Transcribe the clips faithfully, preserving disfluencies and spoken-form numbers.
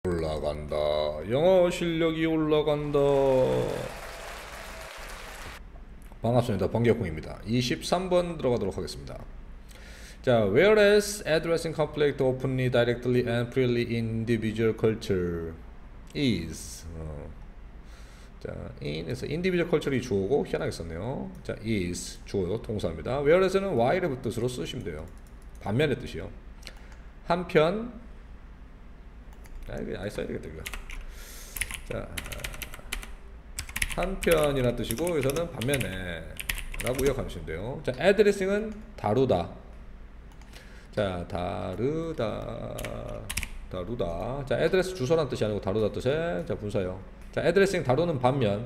올라간다. 영어 실력이 올라간다. 반갑습니다. 번개콩입니다. 이십삼 번 들어가도록 하겠습니다. 자, whereas addressing conflict openly, directly, and freely in individual culture is. 어. 자, in에서 individual culture이 주어고 희한하게 썼네요. 자, is 주어요, 동사입니다. whereas는 while의 뜻으로 쓰시면 돼요. 반면의 뜻이요. 한편, 아, 이거 아예 써야 되겠다 이거. 자, 한편이라는 뜻이고 여기서는 반면에 라고 기억하시면 돼요. 자, addressing은 다루다. 자, 다르다 다루다. 자, address 주소란 뜻이 아니고 다루다 뜻의 자 분사요. 자, addressing 다루는 반면.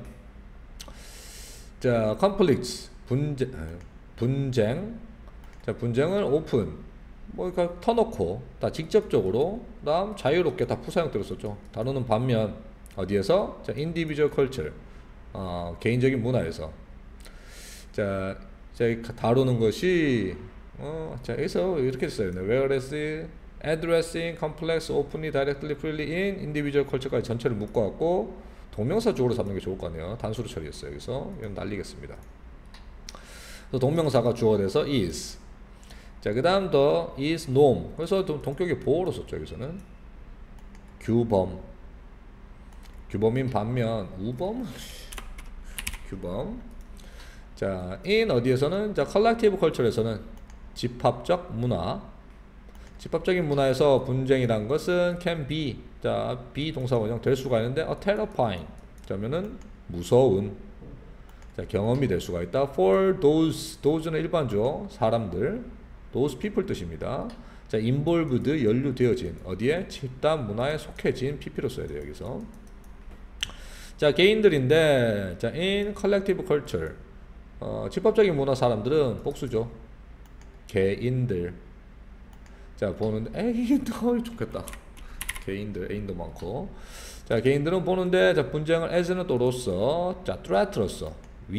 자, conflicts 분쟁 분쟁. 자, 분쟁을 open 뭐 그러니까 터놓고 다 직접적으로 다음 자유롭게 다 푸사형태로 썼죠. 다루는 반면 어디에서? 자, individual culture 어, 개인적인 문화에서. 자, 자 다루는 것이 어, 자, 여기서 이렇게 써요. whereas addressing complex openly directly freely in individual culture까지 전체를 묶어갖고 동명사 주어로 잡는 게 좋을 거 아니에요. 단수로 처리했어요. 여기서 이건 날리겠습니다. 그래서 동명사가 주어가 돼서 is. 자, 그 다음 더 is norm. 그래서 동격의 보호로 썼죠. 여기서는 규범. 규범인 반면 우범. 규범. 자, in 어디에서는 자 collective culture에서는 집합적 문화. 집합적인 문화에서 분쟁이란 것은 can be. 자, be 동사 원형 될 수가 있는데 a terrifying. 자면은 무서운. 자, 경험이 될 수가 있다. for those. those는 일반죠. 사람들. those people 뜻입니다. 자, involved 연루되어진 어디에? 집단 문화에 속해진 피피로 써야 돼요. 여기서. 자, 개인들인데 자, in collective culture 어, 집합적인 문화 사람들은 복수죠. 개인들. 자, 보는데 에이 더 좋겠다. 개인들 애인도 많고. 자, 개인들은 보는데 자, 분쟁을 as는 또로서 자, threat로서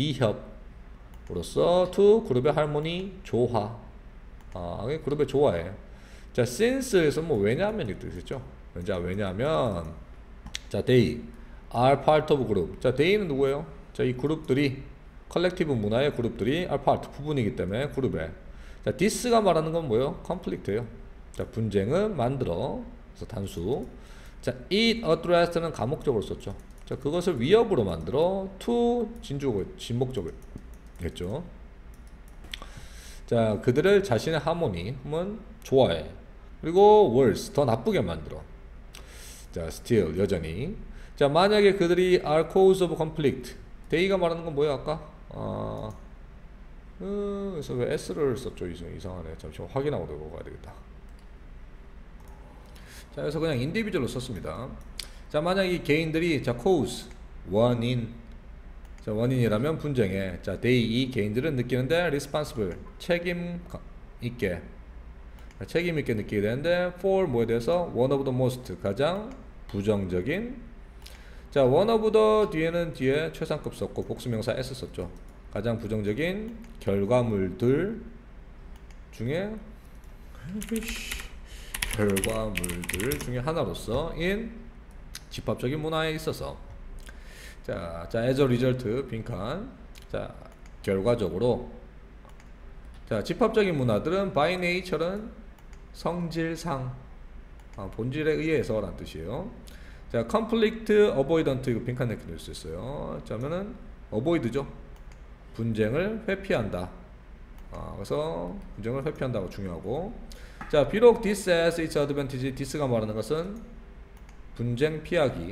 위협으로서 to 그룹의 할머니 조화. 아, 그룹의 조화에. 자, since에서 뭐 왜냐하면 이 뜻이죠. 자, 왜냐하면 자, they are part of group. 자, they는 누구예요? 자, 이 그룹들이 컬렉티브 문화의 그룹들이 are part 부분이기 때문에 그룹에. 자, this가 말하는 건 뭐예요? conflict예요. 자, 분쟁은 만들어. 그래서 단수. 자, it addressed는 감목적으로 썼죠. 자, 그것을 위협으로 만들어 to 진주고 진목적을 했죠. 자, 그들을 자신의 하모니는 좋아해. 그리고 worse 더 나쁘게 만들어. 자, still 여전히. 자, 만약에 그들이 are cause of conflict. they가 말하는 건 뭐야 아까? 아, 음, 그래서 왜 s를 썼죠? 이상하네. 잠시만 확인하고 들어가야 되겠다. 자, 그래서 그냥 individual로 썼습니다. 자, 만약에 이 개인들이 자 cause 원인. 자, 원인이라면 분쟁에. 자, they 이 개인들은 느끼는데 responsible 책임 있게. 책임 있게 느끼게 되는데 for 뭐에 대해서 one of the most 가장 부정적인. 자, one of the 뒤에는 뒤에 최상급 썼고 복수명사 s 썼죠. 가장 부정적인 결과물들 중에 결과물들 중에 하나로서 in 집합적인 문화에 있어서. 자, 자 as a result 빈칸. 자, 결과적으로. 자, 집합적인 문화들은 by nature는 성질상 아, 본질에 의해서 라는 뜻이에요. 자, conflict avoidant 이거 빈칸 이렇게 넣을 수 있어요. 자면은 avoid죠. 분쟁을 회피한다. 아, 그래서 분쟁을 회피한다가 중요하고. 자, 비록 this has its advantage. this가 말하는 것은 분쟁 피하기.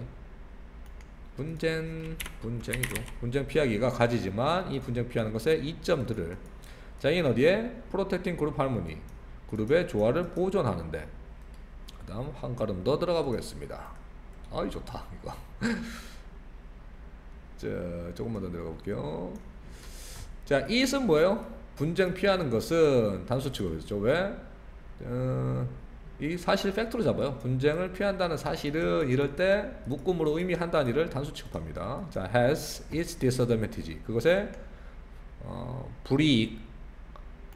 분쟁 분쟁이죠. 분쟁 피하기가 가지지만 이 분쟁 피하는 것의 이점들을. 자, 이는 어디에? protecting group harmony. 그룹의 조화를 보존하는데. 그 다음 한 걸음 더 들어가 보겠습니다. 아이 좋다 이거. 자, 조금만 더 내려가 볼게요. 자, it은 뭐예요? 분쟁 피하는 것은 단수 취급했죠. 왜? 어, 이 사실 팩트로 잡아요. 분쟁을 피한다는 사실은 이럴 때 묶음으로 의미한다는 일을 단수 취급합니다. 자, has its disadvantage. 그것의 어, 불이익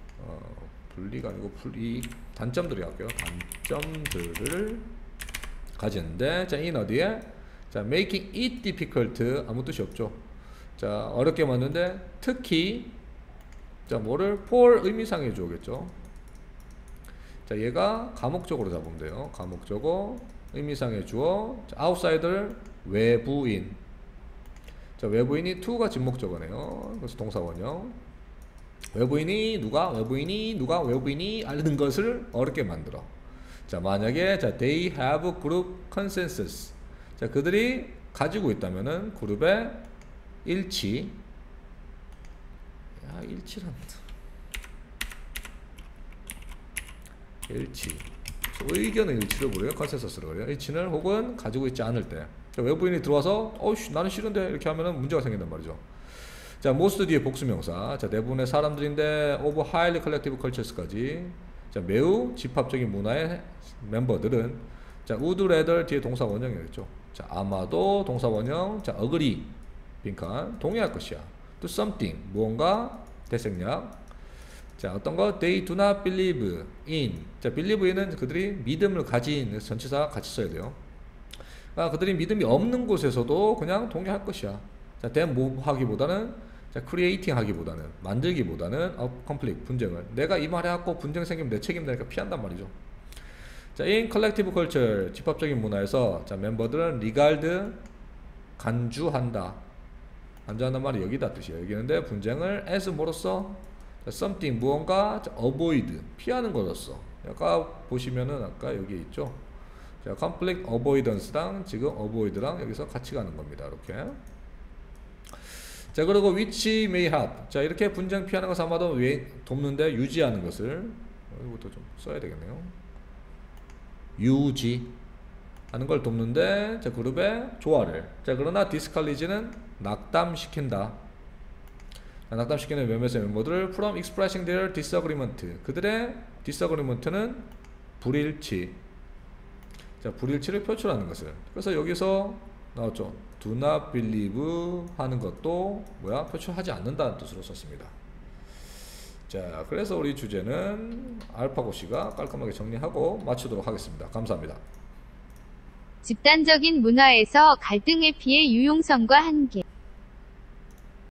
어, 불리가 아니고 불이익 단점들이 할게요. 단점들을 가지는데, 자, in 어디에? 자, making it difficult 아무 뜻이 없죠. 자, 어렵게 만드는데 특히 자, 뭐를 for 의미상의 주어겠죠. 자, 얘가 가목적으로 잡으면 돼요. 가목적어 의미상의 주어. 자, outsider 외부인. 자, 외부인이 to가 진목적어네요. 그래서 동사원형. 외부인이 누가 외부인이 누가 외부인이 알는 것을 어렵게 만들어. 자, 만약에 자, they have group consensus. 자, 그들이 가지고 있다면은 그룹의 일치. 야, 일치란 일치. 의견의 일치를 부르요. 컨센서스를 그래요. 일치는 혹은 가지고 있지 않을 때. 자, 외부인이 들어와서 어이씨 나는 싫은데 이렇게 하면은 문제가 생긴단 말이죠. 자, most 뒤에 복수명사. 자, 대부분의 사람들인데 of highly collective cultures까지. 자, 매우 집합적인 문화의 멤버들은 자, would rather 뒤에 동사 원형이겠죠. 자, 아마도 동사 원형. 자, agree 빈칸 동의할 것이야. to something 무언가 대생략. 자, 어떤 거? They do not believe in. 자, believe in은 그들이 믿음을 가진 전치사 같이 써야 돼요. 아, 그들이 믿음이 없는 곳에서도 그냥 동의할 것이야. 자, then 뭐 하기보다는 자, creating 하기보다는 만들기보다는 of conflict 분쟁을 내가 이 말 해갖고 분쟁 생기면 내 책임되니까 피한단 말이죠. 자, in collective culture 집합적인 문화에서 자, 멤버들은 regard 간주한다. 간주한단 말이 여기다 뜻이에요. 여기는데 분쟁을 as 뭐로써 자, something 무언가 자, avoid 피하는 것으로써. 아까 보시면은 아까 여기 있죠. 자, conflict avoidance랑 지금 avoid랑 여기서 같이 가는 겁니다. 이렇게. 자, 그리고 which may have. 자, 이렇게 분쟁 피하는 것을 아마도 왜 돕는데 유지하는 것을 이것도 좀 써야 되겠네요. 유지 하는 걸 돕는데 자, 그룹의 조화를. 자, 그러나 discourage는 낙담시킨다. 자, 낙담시키는 몇몇의 멤버들을 from expressing their disagreement. 그들의 disagreement는 불일치. 자, 불일치를 표출하는 것을. 그래서 여기서 나왔죠. do not believe 하는 것도 뭐야? 표출하지 않는다는 뜻으로 썼습니다. 자, 그래서 우리 주제는 알파고시가 깔끔하게 정리하고 마치도록 하겠습니다. 감사합니다. 집단적인 문화에서 갈등의 피해 유용성과 한계.